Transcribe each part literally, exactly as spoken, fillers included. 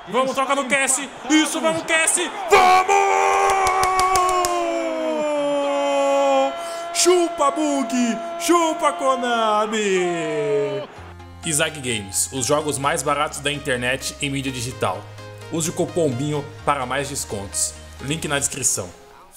Vamos, troca no Cassie. Isso, vamos, Cassie. Vamos! Chupa, Bug! Chupa, Konami! Izag Games, os jogos mais baratos da internet em mídia digital. Use o cupom BINHO para mais descontos. Link na descrição.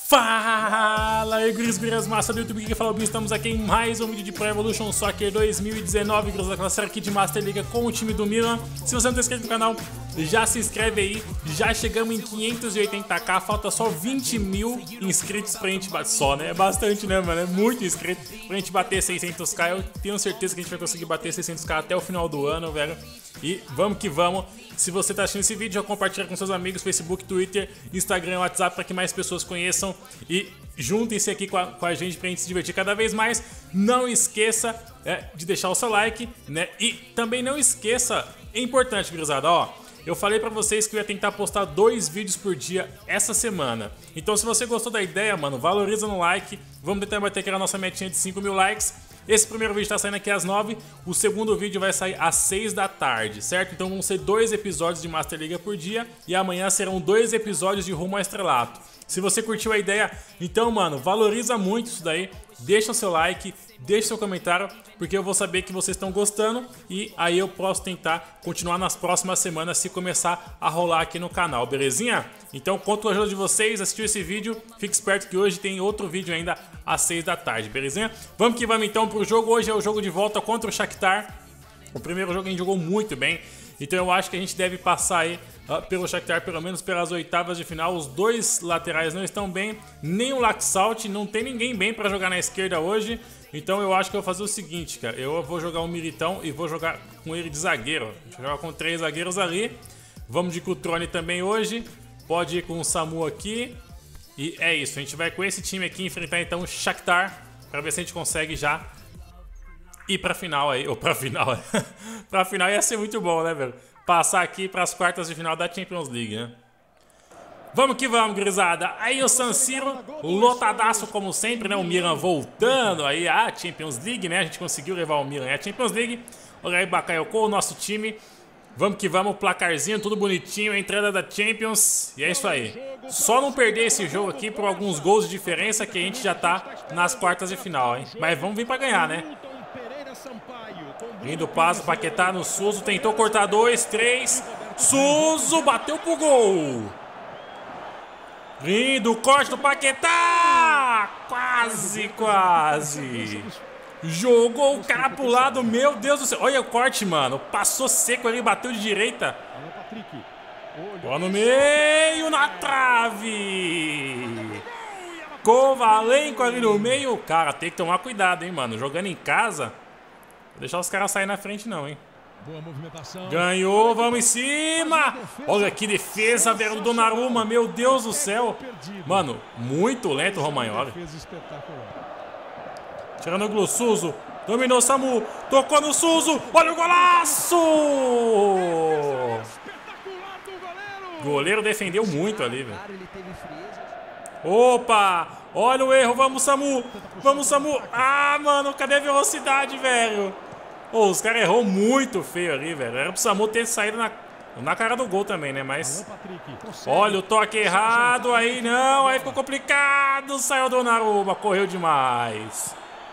Fala aí, guris, gurias, massa do YouTube, que fala bem, estamos aqui em mais um vídeo de Pro Evolution Soccer dois mil e dezenove, guris, da série aqui de Master Liga com o time do Milan. Se você não está inscrito no canal, já se inscreve aí, já chegamos em quinhentos e oitenta k, falta só vinte mil inscritos pra gente bater, só, né, é bastante, né, mano, é muito inscrito, pra gente bater seiscentos k, eu tenho certeza que a gente vai conseguir bater seiscentos k até o final do ano, velho. E vamos que vamos. Se você está assistindo esse vídeo, já compartilha com seus amigos, Facebook, Twitter, Instagram, WhatsApp, para que mais pessoas conheçam. E juntem-se aqui com a, com a gente para a gente se divertir cada vez mais. Não esqueça é, de deixar o seu like, né? E também não esqueça, é importante, gurizada, ó. Eu falei pra vocês que eu ia tentar postar dois vídeos por dia essa semana. Então se você gostou da ideia, mano, valoriza no like. Vamos tentar bater aquela nossa metinha de cinco mil likes. Esse primeiro vídeo tá saindo aqui às nove, o segundo vídeo vai sair às seis da tarde, certo? Então vão ser dois episódios de Master Liga por dia e amanhã serão dois episódios de Rumo ao Estrelato. Se você curtiu a ideia, então, mano, valoriza muito isso daí, deixa o seu like, deixa o seu comentário, porque eu vou saber que vocês estão gostando e aí eu posso tentar continuar nas próximas semanas se começar a rolar aqui no canal, belezinha? Então, conto com a ajuda de vocês, assistiu esse vídeo, fique esperto que hoje tem outro vídeo ainda às seis da tarde, belezinha? Vamos que vamos então pro jogo, hoje é o jogo de volta contra o Shakhtar. O primeiro jogo a gente jogou muito bem, então eu acho que a gente deve passar aí uh, pelo Shakhtar, pelo menos pelas oitavas de final. Os dois laterais não estão bem, nem o Laxalt, não tem ninguém bem para jogar na esquerda hoje. Então eu acho que eu vou fazer o seguinte, cara, eu vou jogar um Militão e vou jogar com ele de zagueiro. Vou jogar com três zagueiros ali, vamos de Cutrone também hoje, pode ir com o Samu aqui. E é isso, a gente vai com esse time aqui enfrentar então o Shakhtar, para ver se a gente consegue já ir pra final aí, ou pra final, pra final ia ser muito bom, né, velho? Passar aqui pras quartas de final da Champions League, né? Vamos que vamos, gurizada. Aí o San Siro, lotadaço como sempre, né? O Milan voltando aí à Champions League, né? A gente conseguiu levar o Milan à Champions League. Olha aí, Bakayoko, o nosso time. Vamos que vamos, placarzinho, tudo bonitinho, a entrada da Champions. E é isso aí. Só não perder esse jogo aqui por alguns gols de diferença que a gente já tá nas quartas de final, hein? Mas vamos vir pra ganhar, né? Lindo passo, Paquetá no Suso, tentou cortar dois, três. Suso bateu pro gol. Lindo corte do Paquetá. Quase, quase. Jogou o cara pro lado, meu Deus do céu. Olha o corte, mano. Passou seco ali, bateu de direita. Bola no meio, na trave. Kovalenko ali no meio. Cara, tem que tomar cuidado, hein, mano. Jogando em casa. Vou deixar os caras saírem na frente não, hein. Boa movimentação. Ganhou, vamos em cima. Olha que defesa, velho, do Donnarumma. Meu Deus do céu. Mano, muito lento o Romagnoli. Tirando o Glo, Suso. Dominou o Samu. Tocou no Suso. Olha o golaço. O goleiro defendeu muito ali, velho. Opa! Olha o erro, vamos Samu! Vamos Samu! Ah, mano, cadê a velocidade, velho? Oh, os caras errou muito feio ali, velho. Era pro Samu ter saído na, na cara do gol também, né? Mas... Olha o toque errado, aí não, aí ficou complicado. Saiu do Donnarumma, correu demais.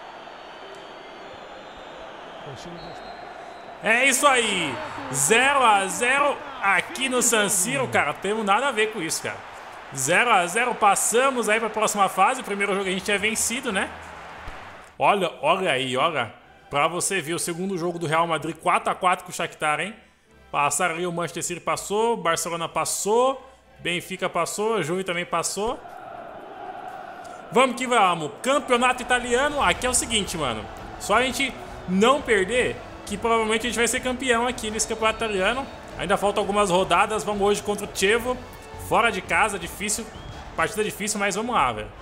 É isso aí! zero a zero aqui no San Siro, cara. Não temos nada a ver com isso, cara. zero a zero, passamos aí para a próxima fase. O primeiro jogo a gente tinha vencido, né? Olha, olha aí, olha. Para você ver o segundo jogo do Real Madrid, quatro a quatro com o Shakhtar, hein? Passaram ali, o Manchester City passou, Barcelona passou, Benfica passou, Juve também passou. Vamos que vamos. Campeonato italiano, aqui é o seguinte, mano. Só a gente não perder, que provavelmente a gente vai ser campeão aqui nesse campeonato italiano. Ainda faltam algumas rodadas, vamos hoje contra o Chievo. Fora de casa, difícil, partida difícil, mas vamos lá, velho.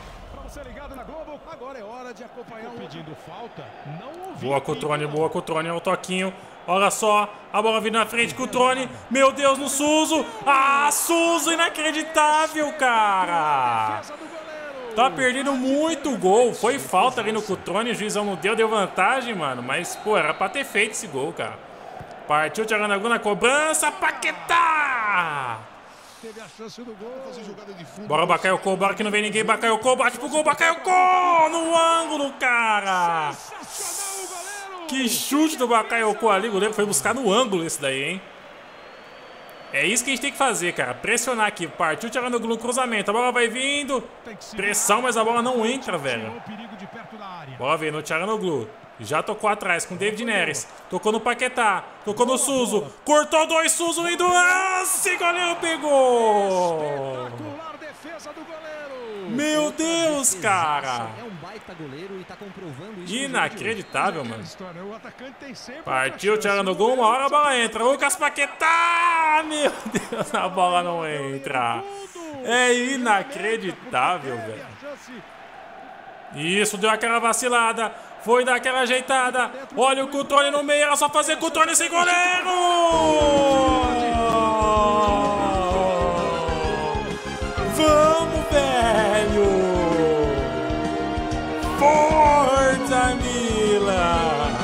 Boa, Cutrone, boa, Cutrone, é o toquinho. Olha só, a bola vindo na frente, Cutrone. Meu Deus, no Suso. Ah, Suso, inacreditável, cara. Tá perdendo muito gol. Foi falta ali no Cutrone, o juizão não deu, deu vantagem, mano. Mas, pô, era pra ter feito esse gol, cara. Partiu Thiago na cobrança, Paquetá. Bora, Bakayoko, bora que não vem ninguém. Bakayoko, bate pro gol, Bakayoko! No ângulo, cara! Que chute do Bakayoko ali. O goleiro foi buscar no ângulo esse daí, hein? É isso que a gente tem que fazer, cara. Pressionar aqui. Partiu tirando no cruzamento. A bola vai vindo. Pressão, mas a bola não entra, velho. Bora ver no Tcharanoglu. Já tocou atrás com o David Neres. Tocou no Paquetá. Tocou no Suso. Cortou dois, Suso indo. Nossa, goleiro pegou. Meu Deus, cara. Inacreditável, mano. Partiu, Tcharanoglu. Uma hora a bola entra. Lucas Paquetá. Meu Deus, a bola não entra. É inacreditável, velho. Isso, deu aquela vacilada. Foi dar aquela ajeitada. Olha o Cutrone no meio. Era só fazer Cutrone sem goleiro. Vamos, velho. Forza, Milan.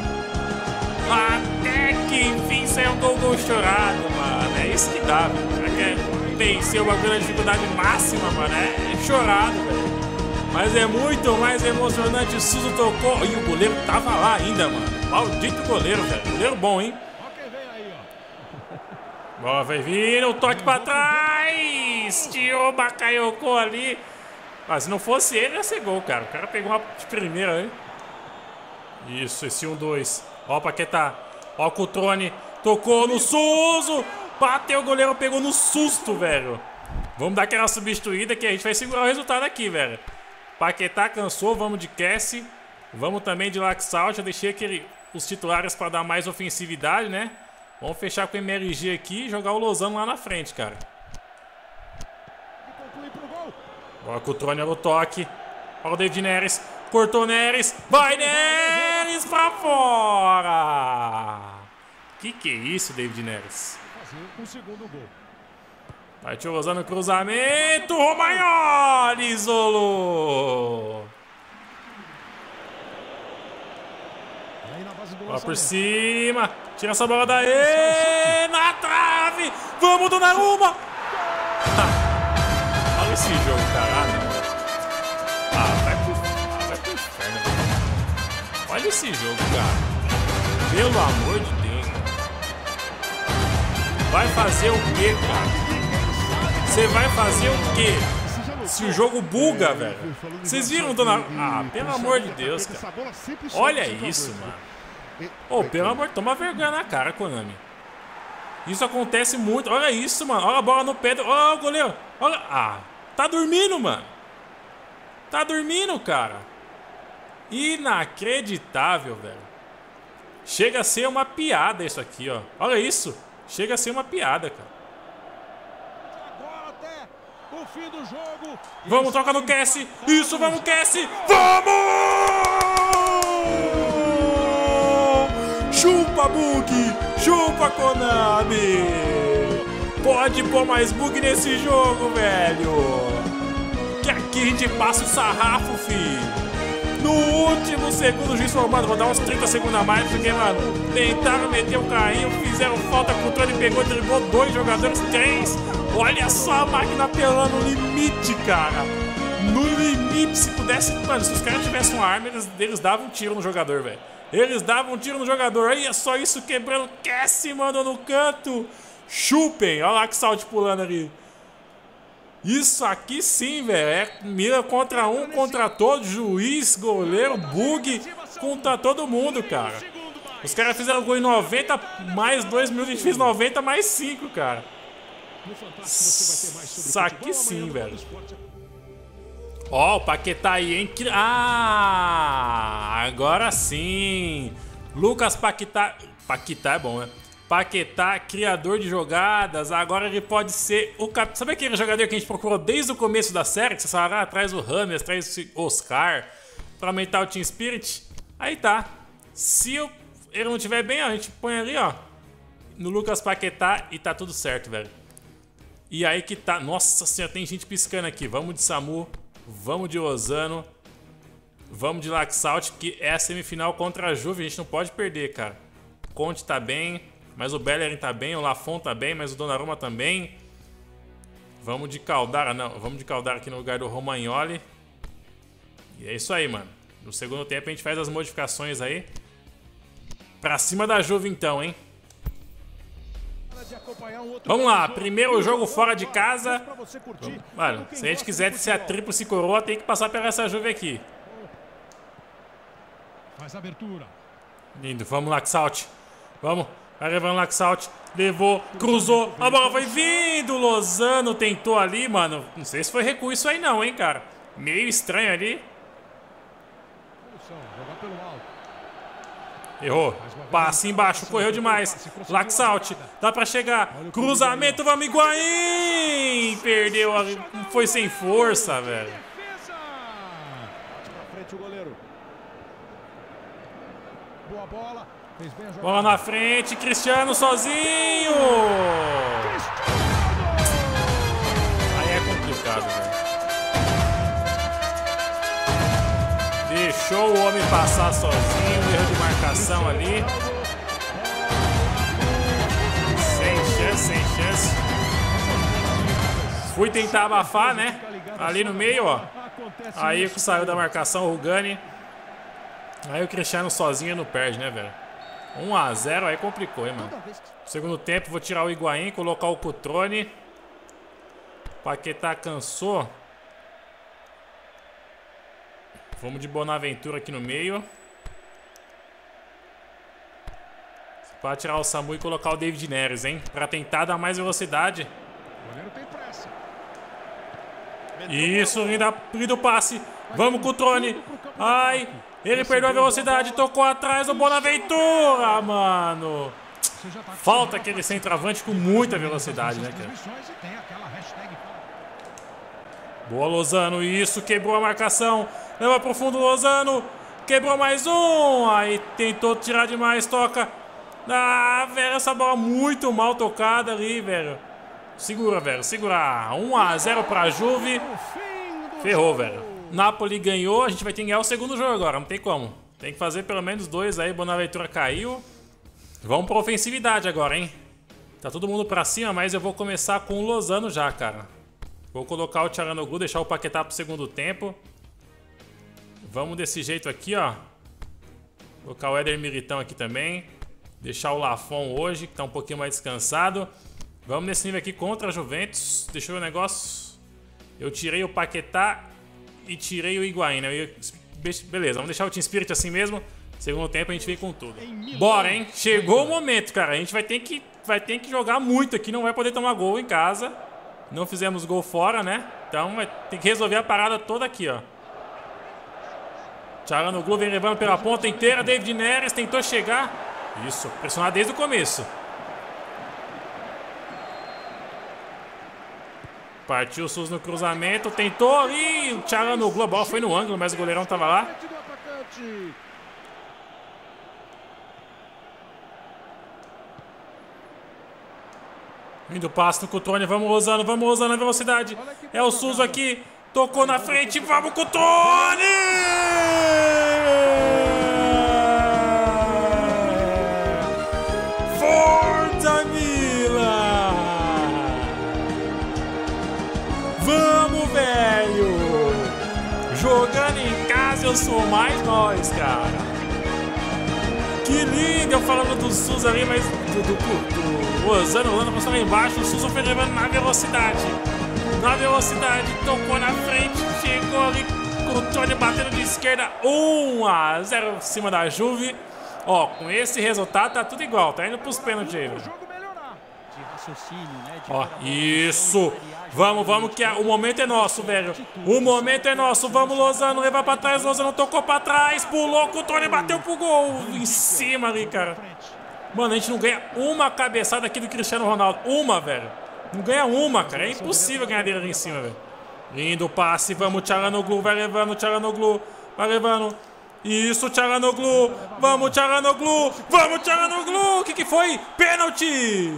Até que enfim saiu um gol, gol chorado, mano. É isso que dá, velho. Vencer o bagulho na dificuldade máxima, mano. É chorado, velho. Mas é muito mais emocionante. O Suso tocou. E o goleiro tava lá ainda, mano. Maldito goleiro, velho. Goleiro bom, hein? Bola vai vir. O toque pra trás. Tirou o Bakayoko ali. Mas se não fosse ele, ia ser gol, cara. O cara pegou uma de primeira, hein? Isso, esse um dois. Ó o Paquetá. Ó o Cutrone. Tocou no Suso. Bateu o goleiro, pegou no susto, velho. Vamos dar aquela substituída que a gente vai segurar o resultado aqui, velho. Paquetá cansou, vamos de Cassie. Vamos também de Laxalt. Eu deixei aquele, os titulares para dar mais ofensividade, né? Vamos fechar com o M L G aqui e jogar o Lozano lá na frente, cara. Bora com o Trônio no toque. Olha o David Neres. Cortou Neres. Vai, Neres pra fora! Que que é isso, David Neres? O segundo gol. Partiu Lozano, cruzamento. Romagnoli isolou. Bola por cima. Tira essa bola daí. Na trave. Vamos, Donnarumma. Olha esse jogo, caralho. Ah, vai pro, ah, vai pro inferno. Olha esse jogo, cara. Pelo amor de Deus. Vai fazer o quê, cara? Você vai fazer o quê? Se o jogo buga, velho. Vocês viram, dona... Ah, pelo amor de Deus, cara. Olha isso, mano. Ô, oh, pelo amor... Toma vergonha na cara, Konami. Isso acontece muito. Olha isso, mano. Olha a bola no pé. Olha o goleiro. Olha... Ah, tá dormindo, mano. Tá dormindo, cara. Inacreditável, velho. Chega a ser uma piada isso aqui, ó. Olha isso. Chega a ser uma piada, cara. O fim do jogo. Vamos, troca no Cassie. Isso, vamos, Cassie. Vamos! Chupa, bug. Chupa, Konami. Pode pôr mais bug nesse jogo, velho. Que aqui a gente passa o sarrafo, filho. No último segundo, o juiz formado. Vou dar uns trinta segundos a mais, porque, mano, tentaram meter o carrinho, fizeram falta, controle, pegou, driblou dois jogadores, três. Olha só a máquina pelando no limite, cara. No limite, se pudesse... Mano, se os caras tivessem uma arma, eles, eles davam um tiro no jogador, velho. Eles davam um tiro no jogador. Aí é só isso quebrando. Cassie, mano, no canto. Chupem. Olha lá que salto pulando ali. Isso aqui sim, velho. É mira contra um, contra todos. Juiz, goleiro, bug. Contra todo mundo, cara. Os caras fizeram gol em noventa, mais dois minutos. A gente fez noventa, mais cinco, cara. Isso aqui sim, velho. Ó, oh, o Paquetá aí, hein? Ah, agora sim. Lucas Paquetá. Paquetá é bom, né? Paquetá, criador de jogadas. Agora ele pode ser o cap... Sabe aquele jogador que a gente procurou desde o começo da série? Que você fala, ah, traz o Rames, traz o Oscar pra aumentar o Team Spirit. Aí tá. Se eu... ele não estiver bem, ó, a gente põe ali, ó, no Lucas Paquetá e tá tudo certo, velho. E aí que tá... Nossa senhora, tem gente piscando aqui. Vamos de Samu. Vamos de Lozano. Vamos de Laxalt, que é a semifinal contra a Juve. A gente não pode perder, cara. Conte tá bem, mas o Bellerin tá bem. O Lafon tá bem, mas o Donnarumma também. Vamos de Caldara, não. Vamos de Caldara aqui no lugar do Romagnoli. E é isso aí, mano. No segundo tempo a gente faz as modificações aí. Pra cima da Juve então, hein? Vamos lá, primeiro jogo fora de casa. Mano, se a gente quiser ser a tríplice coroa, tem que passar pela essa Juve aqui. Faz abertura. Lindo, vamos Laxalt. Vamos, vai levando Laxalt. Levou, cruzou, a bola foi vindo. Lozano tentou ali, mano. Não sei se foi recuo isso aí não, hein, cara. Meio estranho ali. Errou. Passe embaixo, correu demais. Laxalt, dá pra chegar. Cruzamento, vamos Higuaín. Perdeu, foi sem força, velho. Bola na frente, Cristiano sozinho. Aí é complicado, velho. Deixou o homem passar sozinho, erro de marcação ali. Sem chance, sem chance. Fui tentar abafar, né? Ali no meio, ó. Aí que saiu da marcação o Rugani. Aí o Cristiano sozinho não perde, né, velho? um a zero, aí complicou, hein, mano. Segundo tempo, vou tirar o Higuaín, colocar o Cutrone. Paquetá cansou. Vamos de Bonaventura aqui no meio. Para tirar o Samu e colocar o David Neres, hein? Para tentar dar mais velocidade. Isso, linda, lindo passe. Vamos com o Trone. Ai, ele perdeu a velocidade, tocou atrás do Bonaventura, mano. Falta aquele centroavante com muita velocidade, né, cara? Boa, Lozano, isso, quebrou a marcação. Leva pro fundo, Lozano. Quebrou mais um. Aí tentou tirar demais, toca. Ah, velho, essa bola muito mal tocada ali, velho. Segura, velho, segura. um a zero pra Juve. Ferrou, velho. Napoli ganhou, a gente vai ter que ganhar o segundo jogo agora, não tem como. Tem que fazer pelo menos dois aí, Bonaventura caiu. Vamos pra ofensividade agora, hein. Tá todo mundo pra cima, mas eu vou começar com o Lozano já, cara. Vou colocar o Çalhanoğlu, deixar o Paquetá pro segundo tempo. Vamos desse jeito aqui, ó. Colocar o Éder Militão aqui também. Deixar o Lafon hoje, que tá um pouquinho mais descansado. Vamos nesse nível aqui contra a Juventus. Deixa eu ver o negócio. Eu tirei o Paquetá e tirei o Higuaín, né? Eu... Beleza, vamos deixar o Team Spirit assim mesmo. Segundo tempo a gente vem com tudo. Bora, hein? Chegou o momento, cara. A gente vai ter que, vai ter que jogar muito aqui. Não vai poder tomar gol em casa. Não fizemos gol fora, né? Então vai ter que resolver a parada toda aqui, ó. Çalhanoğlu vem levando pela ponta inteira. David Neres tentou chegar. Isso, pressionar desde o começo. Partiu o Sus no cruzamento. Tentou ali. O Çalhanoğlu, a bola foi no ângulo, mas o goleirão tava lá. Indo passo no Cutrone, vamos Lozano, vamos Lozano na velocidade. É o Suso aqui, tocou na frente, vamos Cutrone! Forza Milan! Vamos, velho! Jogando em casa eu sou mais nós, cara. Que lindo, eu falando do Suso ali, mas do, do, do Lozano, o Lozano passou lá embaixo, o Suso foi levando na velocidade. Na velocidade, tocou na frente, chegou ali com o Tony batendo de esquerda, um a zero em cima da Juve. Ó, com esse resultado tá tudo igual, tá indo pros pênaltis aí. Ó, isso! Vamos, vamos, que o momento é nosso, velho. O momento é nosso. Vamos, Lozano, levar pra trás. Lozano tocou pra trás, pulou com o Tony, bateu pro gol. Em cima ali, cara. Mano, a gente não ganha uma cabeçada aqui do Cristiano Ronaldo. Uma, velho. Não ganha uma, cara. É impossível ganhar dele ali em cima, velho. Lindo passe. Vamos, Çalhanoğlu. Vai levando, Çalhanoğlu. Vai levando. Isso, Çalhanoğlu. Vamos, Çalhanoğlu. Vamos, Çalhanoğlu. O que que foi? Pênalti.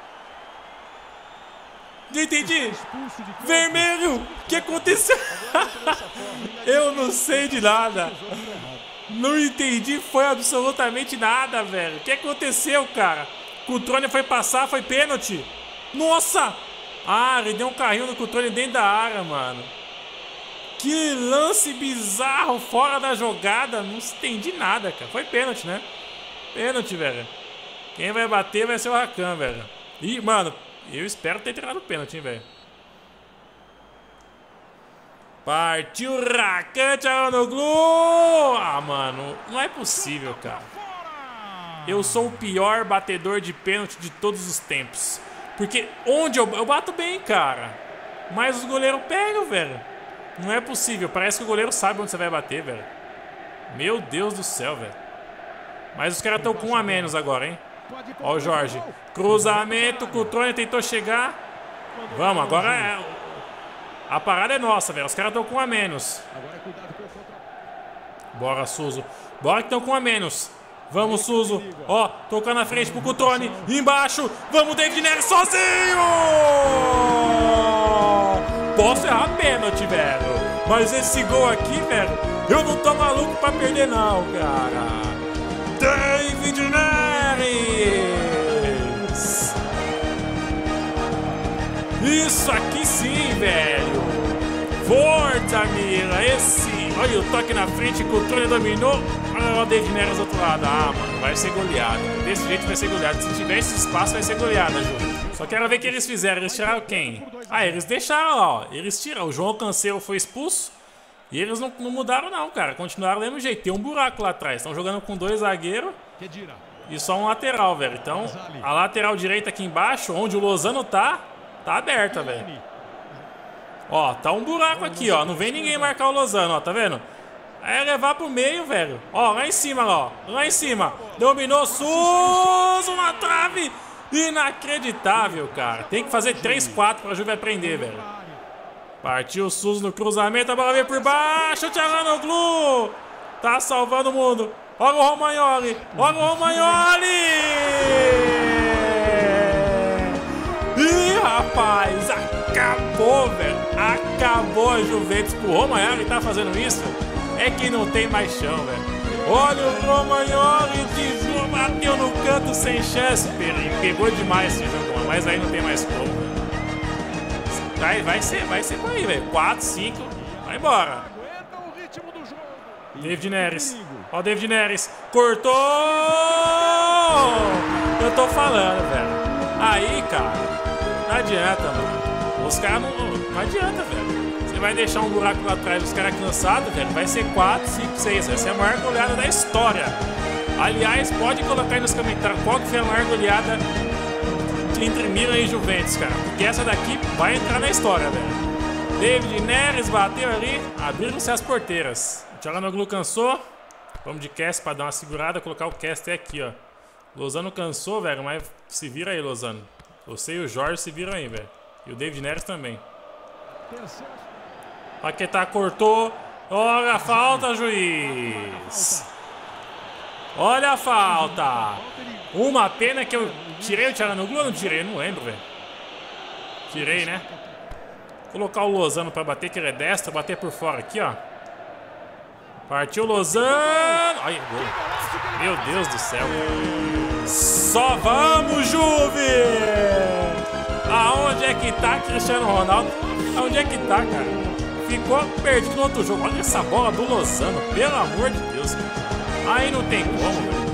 Não entendi. Vermelho. O que aconteceu? Eu não sei de nada. Não entendi. Foi absolutamente nada, velho. O que aconteceu, cara? O Cutrone foi passar, foi pênalti. Nossa! Ah, ele deu um carrinho no controle dentro da área, mano. Que lance bizarro, fora da jogada. Não entendi nada, cara. Foi pênalti, né? Pênalti, velho. Quem vai bater vai ser o Rakan, velho. Ih, mano, eu espero ter tirado o pênalti, hein, velho. Partiu Rakan, Çalhanoğlu. Ah, mano, não é possível, cara. Eu sou o pior batedor de pênalti de todos os tempos. Porque onde eu, eu bato bem, cara. Mas os goleiros pegam, velho. Não é possível. Parece que o goleiro sabe onde você vai bater, velho. Meu Deus do céu, velho. Mas os caras estão com um a menos agora, hein? Ó o Jorge. Cruzamento. O Cutrone tentou chegar. Vamos, agora é... A parada é nossa, velho. Os caras estão com um a menos. Bora, Suso. Bora que estão com um a menos. Vamos, Suso. Ó, tocando na frente pro Cutrone. Embaixo. Vamos, David Neres sozinho. Posso errar pênalti, velho. Mas esse gol aqui, velho, eu não tô maluco pra perder, não, cara. David Neres. Isso aqui sim, velho. Força, Mira. Esse... Olha o toque na frente, o Cutrone dominou. Olha o David Neres do outro lado. Ah, mano, vai ser goleada. Desse jeito vai ser goleada. Se tiver esse espaço, vai ser goleada, Ju. Só quero ver o que eles fizeram. Eles tiraram quem? Ah, eles deixaram, ó. Eles tiraram. O João Cancelo foi expulso. E eles não, não mudaram, não, cara. Continuaram do mesmo jeito. Tem um buraco lá atrás. Estão jogando com dois zagueiros e só um lateral, velho. Então, a lateral direita aqui embaixo, onde o Lozano tá, tá aberta, velho. Ó, tá um buraco aqui, ó. Não vem ninguém marcar o Lozano, ó. Tá vendo? É levar pro meio, velho. Ó, lá em cima, ó. Lá em cima. Dominou Suso na trave. Inacreditável, cara. Tem que fazer três, quatro pra Juve aprender, velho. Partiu o Suso no cruzamento. A bola veio por baixo. O Çalhanoğlu tá salvando o mundo. Olha o Romagnoli. Olha o Romagnoli. Ih, rapaz. Acabou, velho. Acabou a Juventus pro Romagnoli. Tá fazendo isso? É que não tem mais chão, velho. Olha o Romagnoli, desviou, bateu no canto sem chance. Pegou demais esse jogo, mas aí não tem mais como, velho. Vai, vai ser, vai ser por aí, velho. quatro, cinco, vai embora. David Neres. Ó o David Neres. Cortou! Eu tô falando, velho. Aí, cara, não adianta, mano. Os caras não, não adianta, velho. Você vai deixar um buraco lá atrás dos caras cansados, velho. Vai ser quatro, cinco, seis. Vai ser a maior goleada da história. Aliás, pode colocar aí nos comentários qual que foi a maior goleada entre Milan e Juventus, cara. Porque essa daqui vai entrar na história, velho. David Neres bateu ali. Abriram-se as porteiras. O Çalhanoğlu cansou. Vamos de cast pra dar uma segurada. Colocar o cast aqui, ó. Lozano cansou, velho. Mas se vira aí, Lozano. Você e o Jorge se viram aí, velho. E o David Neres também. Paquetá cortou. Olha a falta, juiz. Olha a falta. Uma pena que eu tirei o Çalhanoğlu ou não tirei? Não lembro, velho. Tirei, né? Colocar o Lozano pra bater, que ele é destro. Bater por fora aqui, ó. Partiu o Lozano. Ai, gol. Meu Deus do céu. Só vamos, Juve! Aonde é que tá Cristiano Ronaldo? Aonde é que tá, cara? Ficou perdido no outro jogo. Olha essa bola do Lozano, pelo amor de Deus, cara. Aí não tem como, velho.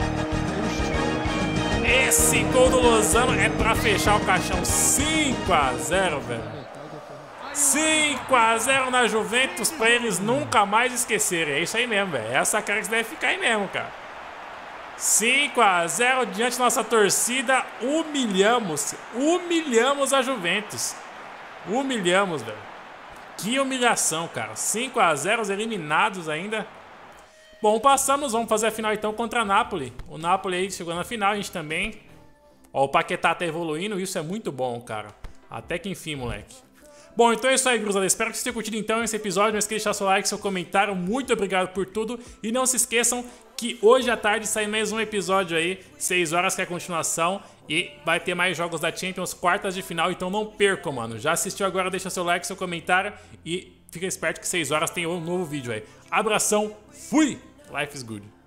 Esse gol do Lozano é pra fechar o caixão. Cinco a zero, velho. cinco a zero na Juventus pra eles nunca mais esquecerem. É isso aí mesmo, velho. Essa cara que deve ficar aí mesmo, cara. cinco a zero diante da nossa torcida. Humilhamos. Humilhamos a Juventus. Humilhamos, velho. Que humilhação, cara. cinco a zero, eliminados ainda. Bom, passamos. Vamos fazer a final então contra a Napoli. O Napoli aí chegou na final, a gente também. Ó, o Paquetá tá evoluindo. Isso é muito bom, cara. Até que enfim, moleque. Bom, então é isso aí, gurizada. Espero que vocês tenham curtido então esse episódio. Não esqueça de deixar seu like, seu comentário. Muito obrigado por tudo. E não se esqueçam que hoje à tarde sai mais um episódio aí, seis horas, que é a continuação. E vai ter mais jogos da Champions, quartas de final. Então não percam, mano. Já assistiu agora, deixa seu like, seu comentário. E fica esperto que seis horas tem um novo vídeo aí. Abração, fui! Life is good.